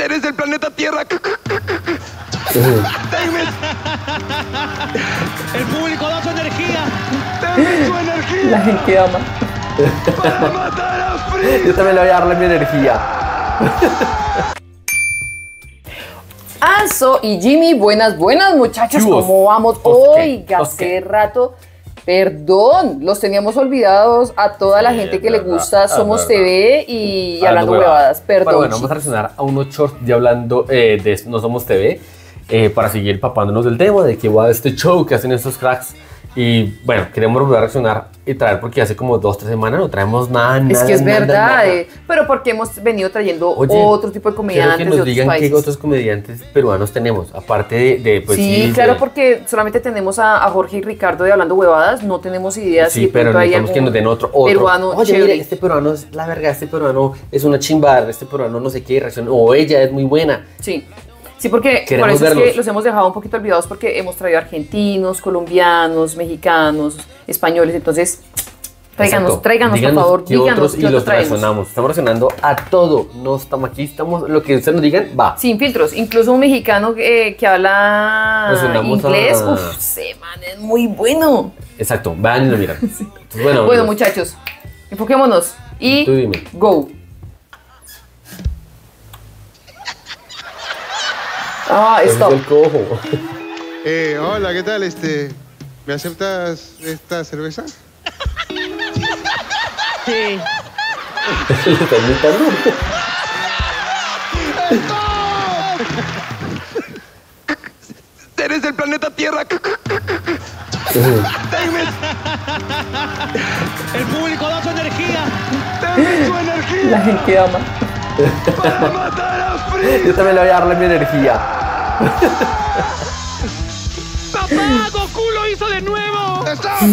Seres del planeta Tierra. El público da su energía. Denme su energía. La gente ama. Para matar a Freezer. Yo también le voy a darle mi energía. Anso y Jimmy, buenas muchachos, Chubos. ¿cómo vamos? Oiga, hace rato, perdón, los teníamos olvidados a toda la gente que le gusta Somos TV y Hablando Huevadas, perdón. Pero bueno, vamos a chicos. reaccionar a unos shorts ya hablando de No Somos TV para seguir empapándonos del tema de qué va este show que hacen estos cracks. Y bueno, queremos volver a reaccionar y traer porque hace como 2 o 3 semanas no traemos nada. Es que es nada, verdad, nada. pero porque hemos venido trayendo Oye, otro tipo de comediantes quiero que nos de digan otros qué países. otros comediantes peruanos tenemos, aparte de pues, sí, claro, porque solamente tenemos a Jorge y Ricardo de Hablando Huevadas, no tenemos idea sí, si pero pronto hay necesitamos que nos den otro. peruano Oye, chévere. mira, este peruano es la verga, este peruano es una chimba, este peruano no sé qué, reacción, o ella es muy buena. Sí. Sí, porque Queremos por eso es verlos. que los hemos dejado un poquito olvidados porque hemos traído argentinos, colombianos, mexicanos, españoles, entonces tráiganos, Exacto. por Díganos favor, qué díganos otros qué y otros los traemos. reaccionamos. Estamos reaccionando a todo, no estamos aquí, estamos, lo que ustedes nos digan, va. Sin filtros, incluso un mexicano que habla Reaccionamos inglés, a- uff, ese man es muy bueno. Exacto, van y lo miran. Entonces, bueno, Bueno, amigos, muchachos, enfoquémonos y tú dime. go. Ah, Ese es stop. el cojo. Hola, ¿qué tal? ¿Me aceptas esta cerveza? Sí. Le está imitando. Seres del planeta Tierra. Denme El público da su energía. su energía. La gente ama. Para matar a Freezer. Yo también le voy a darle mi energía. ¡Papá, Goku lo hizo de nuevo!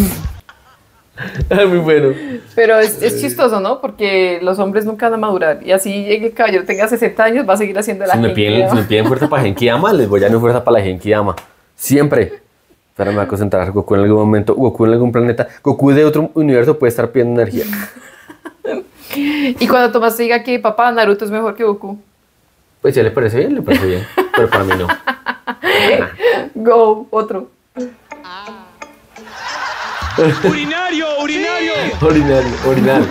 Es muy bueno. Pero es chistoso, ¿no? Porque los hombres nunca van a madurar. Y así el caballero tenga 60 años, va a seguir haciendo la Si me gente. piden fuerza para Genkidama, les voy a dar fuerza para la Genkidama. Siempre. Pero me va a concentrar Goku en algún momento, Goku en algún planeta. Goku de otro universo puede estar pidiendo energía. Y cuando Tomás diga que papá, Naruto es mejor que Goku. Pues ya le parece bien, le parece bien. Pero para mí no. Go, otro. ¡Urinario, urinario! Original, original.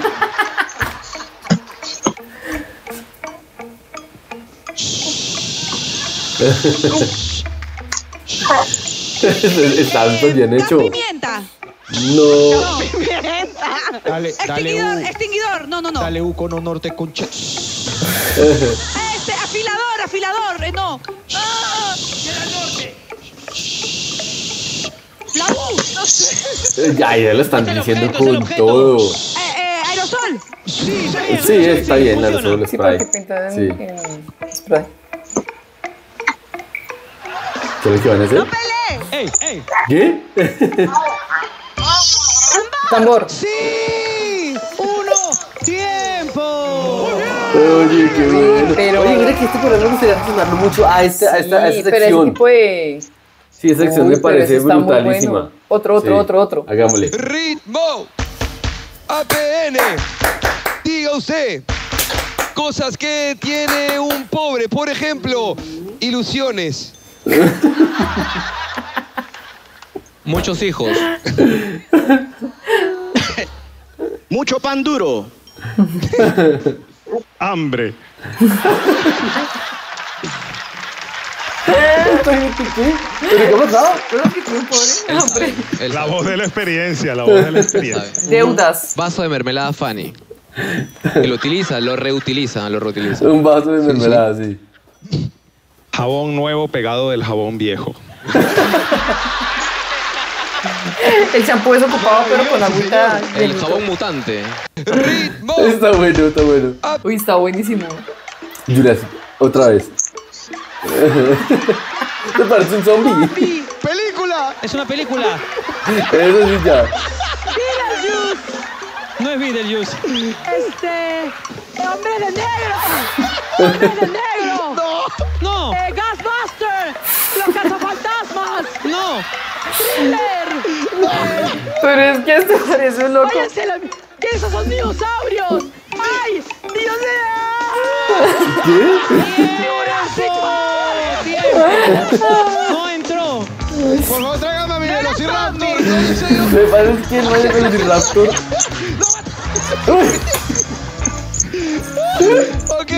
Está bien hecho. Pimienta. No. Dale, Extinguidor, extinguidor. No. Dale U con norte concha. Afilador, afilador. No. ¡Ah! La U. No sé. Ya lo están Es el diciendo objeto, es el con objeto. todo. Aerosol. Sí, está bien. Sí, está bien, la funciona. resolución Sí, spray. porque pintan Sí. en spray. ¿Qué es lo que van a hacer? No peleé. ¡Ey, ey! ¿Qué? Tambor. ¡Sí! ¡Uno! ¡Tiempo! Oye, qué bueno. pero- Oye, mira que este programa me gustaría reaccionarlo mucho a esta Sí, pero ese sección. tipo de... Sí, esa sección Uy, me pero parece ese está muy brutalísima. bueno. Otro. Hagámosle. Ritmo. APN. Diga usted. Cosas que tiene un pobre. Por ejemplo, ilusiones. Muchos hijos. Mucho pan duro. Hambre. ¿Pero qué pasó? La voz de la experiencia, la voz de la experiencia. Deudas. Vaso de mermelada Fanny. Que lo utiliza, lo reutiliza. Un vaso de mermelada, sí. Jabón nuevo pegado del jabón viejo. El champú es ocupado, pero con agüita. El jabón mutante. Ritmo. Está bueno, está bueno. Uy, está buenísimo. Jurassic, otra vez. ¿Te parece un zombie? Película. Es una película. Eso sí ya. No es Beetlejuice. Hombre de negro. Hombre de negro. No, Ghostbuster. Los cazafantasmas. no. Thriller. Pero es que esto parece un loco. Váyanse la... ¿Qué esos son dinosaurios? ¡Ay! ¡Dios mío! No entró. Por favor, tráigame a mi Velociraptor. Me parece que no hay Velociraptor. Ok.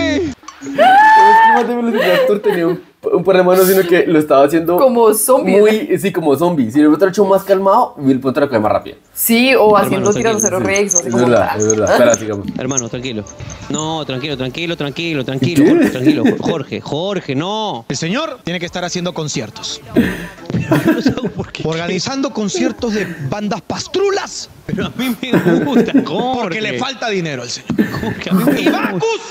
El Velociraptor tenía un par de manos, sino que lo estaba haciendo Como zombie. muy, sí, como zombie. Si el otro hecho más calmado, el otro lo más rápido. Sí, o haciendo tranquilo, Tiranosaurio Rex. Así Es como, verdad, es verdad. Espera, sigamos. Hermano, tranquilo. No, tranquilo, ¿Qué? Jorge, tranquilo. Jorge, no. El señor tiene que estar haciendo conciertos. Organizando conciertos de bandas pastrulas. Pero a mí me gusta, Jorge. Porque le falta dinero al señor. Jorge, a mí me Y Bacus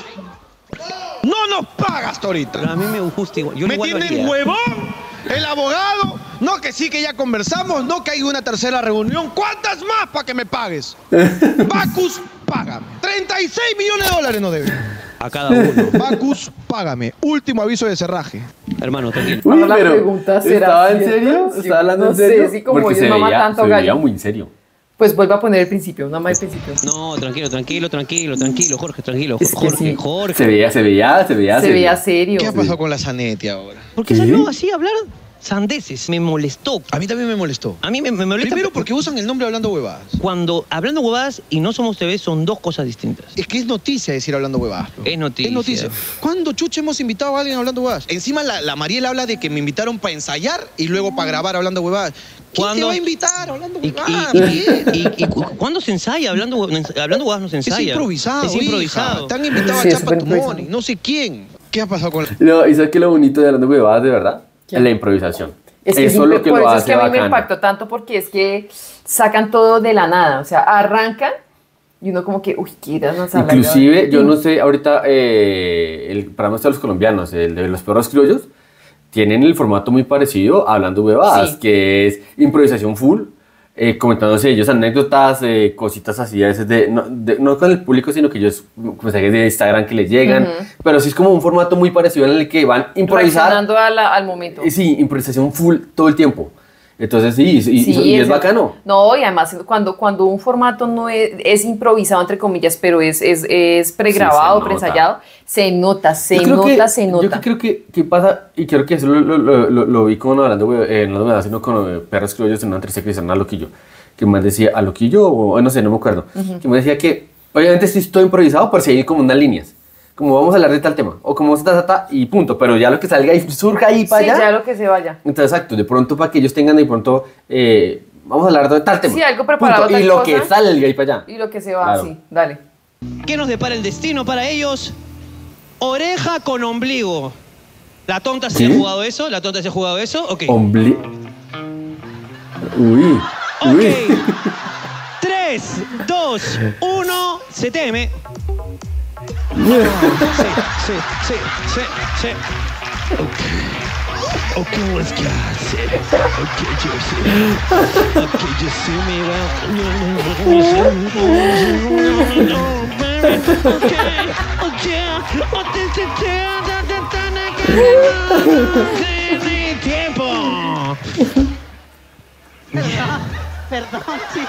no nos paga hasta ahorita. Pero a mí me gusta igual. Yo Me igual lo tienen haría. huevón. El abogado. No, que sí, que ya conversamos. No, que hay una tercera reunión. ¿Cuántas más para que me pagues? Bacus, págame. 36 millones de dólares no debe. A cada uno. Bacus, págame. Último aviso de cerraje. Hermano, tranquilo. Ahora la pero pregunta será ¿estaba en cierta? serio? Sí, ¿Estaba hablando no en serio? sé si como Porque ellos maman tanto se veía gallo. muy en serio. Pues vuelva a poner el principio, nada más el principio. No, tranquilo, Jorge, tranquilo. Es que sí. Jorge. Se veía Se veía serio. ¿Qué ha pasado con la Zanetti ahora? ¿Por qué salió así a hablar sandeces? Me molestó. A mí también me molestó. A mí me molesta. Primero porque usan el nombre hablando huevadas. Cuando hablando huevadas y no somos TV son dos cosas distintas. Es que es noticia decir hablando huevadas. Es noticia. Es noticia. ¿Cuándo, chucha, hemos invitado a alguien hablando huevadas? Encima la Mariela habla de que me invitaron para ensayar y luego para grabar hablando huevadas. ¿Quién te ¿Cuándo? va a invitar hablando ¿Y, huevadas? ¿Cuándo se ensaya? Hablando huevadas no se Es ensaya. improvisado, Es improvisado. hija. Te han invitado Sí, a es Chapa súper tu improvisado. Money, no sé quién. ¿Qué ha pasado con la... No, ¿y sabes qué es lo bonito de hablando huevadas de verdad? ¿Qué? La improvisación. Es que eso es lo que por lo eso es hace que a mí me bacano. impactó tanto porque es que sacan todo de la nada. O sea, arrancan y uno como que, uy, ¿qué irán a sacar? Inclusive, yo no sé, ahorita el programa de los colombianos, el de los perros criollos, tienen el formato muy parecido a Hablando Huevadas, Sí. que es improvisación full, comentándose ellos anécdotas, cositas así a veces no con el público, sino que ellos, mensajes de Instagram que les llegan, pero sí es como un formato muy parecido en el que van a improvisar. Reaccionando al momento. Sí, improvisación full todo el tiempo. Entonces sí, y es bacano. No, y además cuando un formato no es improvisado, entre comillas, pero es pregrabado, Sí, se preensayado, se nota. Yo creo que pasa, y creo que eso lo vi con hablando, no me da, sino con perros criollos en una entrevista que hicieron a Loquillo, que me decía, ¿a Loquillo? O no sé, no me acuerdo. Que me decía que, obviamente sí es todo improvisado, pero sí hay como unas líneas. Como vamos a hablar de tal tema, o como y punto, pero ya lo que salga y surja ahí para Sí, allá. ya lo que se vaya. Entonces, exacto, de pronto para que ellos tengan de pronto, vamos a hablar de tal tema. Sí, algo preparado, punto, y tal lo cosa. que salga ahí para allá. Y lo que se va, Claro. sí, dale. ¿Qué nos depara el destino para ellos? Oreja con ombligo. ¿La tonta se ¿Sí? ha jugado eso? Ok. Uy. Ok. 3, 2, 1, CTM. Sí. Ok, let's go. Ok, you see me tiempo. Perdón, sí.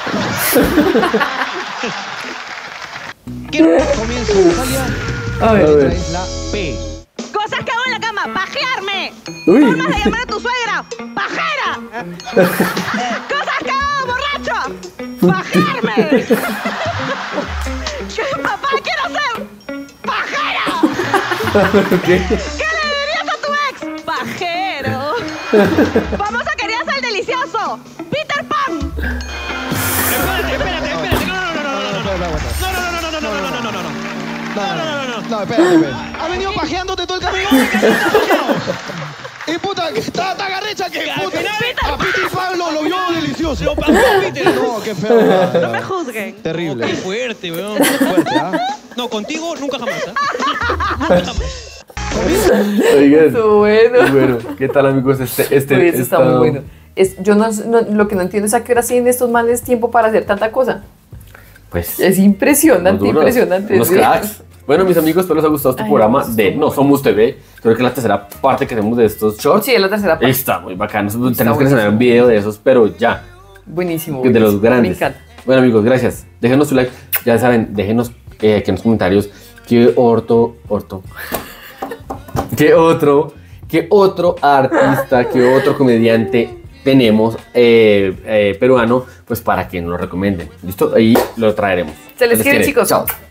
¿Qué comienza, Natalia? A ver. Letra es la P. Cosas que hago en la cama, pajearme. Uy. Formas de llamar a tu suegra, pajera. Cosas que hago borracho, pajearme. Papá, quiero ser pajera. ¿Qué le dirías a tu ex? Pajero. Famoso quería ser delicioso, Peter Pan. Espérate. No, espérate. ¿Ha venido pajeándote todo el camino? Y puta, que está tan arrecha que Al puta, final, a Peter Pan lo vio delicioso. Lo pasó, Peter. No, qué feo. No me juzguen. Terrible. Qué fuerte, weón. Fuerte, ¿ah? No, contigo nunca jamás, Nunca jamás. Oigan. Estuvo bueno. Bueno, ¿qué tal, amigos? Uy, eso está muy bueno. Yo lo que no entiendo es a qué hora tienen estos males tiempo para hacer tanta cosa. Pues Es impresionante, unos duros, impresionante. unos sí. cracks. Bueno, mis amigos, espero les haya gustado este Ay, programa no, de No Somos TV. Creo que es la tercera parte que hacemos de estos shorts. Sí, es la tercera parte. Está muy bacano. Tenemos que buenísimo. hacer un video de esos, pero ya, Buenísimo. de los buenísimo. grandes. Me encanta. Bueno, amigos, gracias. Déjenos su like. Ya saben, déjenos aquí en los comentarios ¿Qué otro artista, qué otro comediante tenemos peruano, pues para que nos lo recomienden? ¿Listo? Ahí lo traeremos. Se les quiere, chicos. Chao.